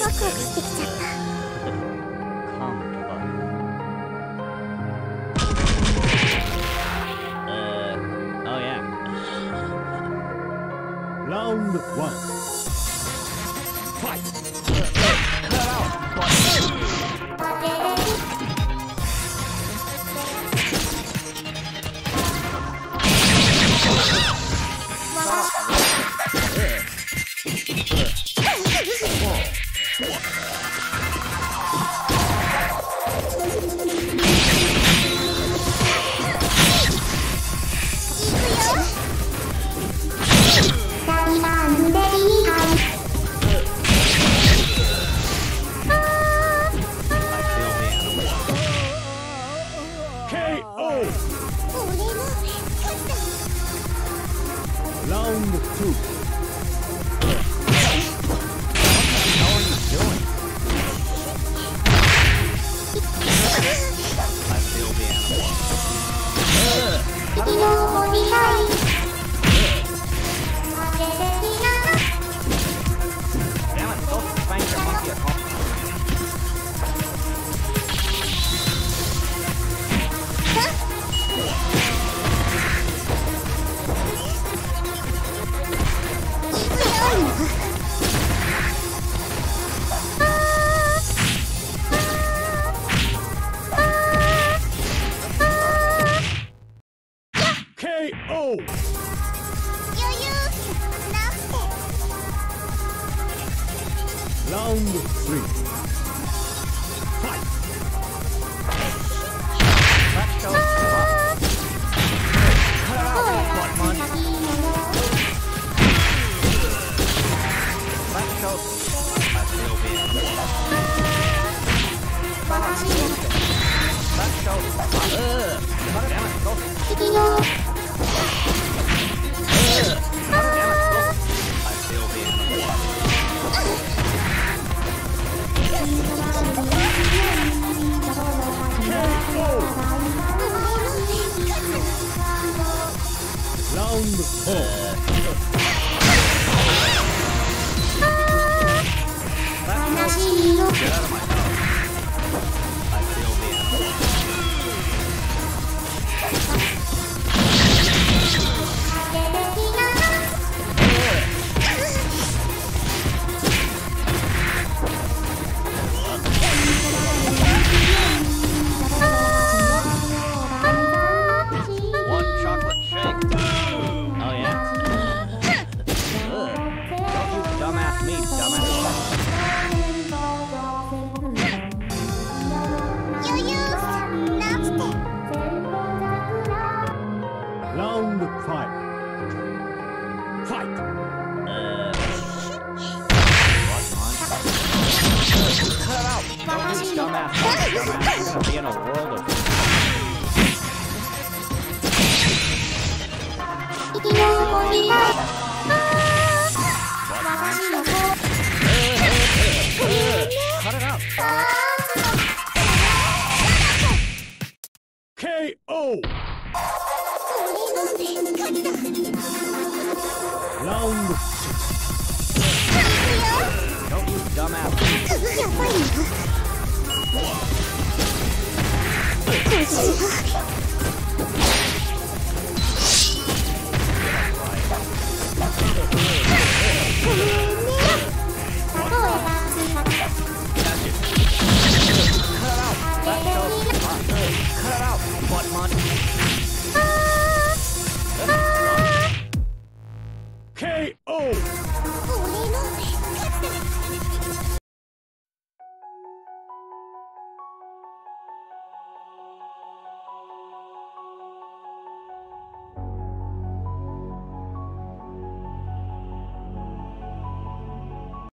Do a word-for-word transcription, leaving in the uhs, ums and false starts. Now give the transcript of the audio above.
ワクワクしてきちゃった。 Round one. Fight. Cut out. Round two. How are you doing? I feel the animal. Damn it, don't find your monkey at home. K O. Round three. Fight. Let's go. Cut out. What money? Let's go. I feel the animal. Let's go. Ugh. Damn it. Go. Round four. Get out of my house. I feel the animal. One chocolate shake. Oh yeah. Ugh. Don't you dumbass me, dumbass. Round five. Fight. Uh. What on? Cut out. Don't you dumbass. Dumbass. You're gonna be in a world of. Cut it out. K O. Round six. Don't you dumbass.